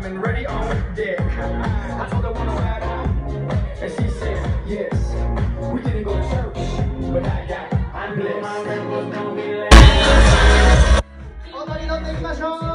and ready on deck. I told her wanna ride out, and she said yes. We didn't go to church, but I got I'm blessed. My rent was gonna be late. 踊り乗っていきましょう。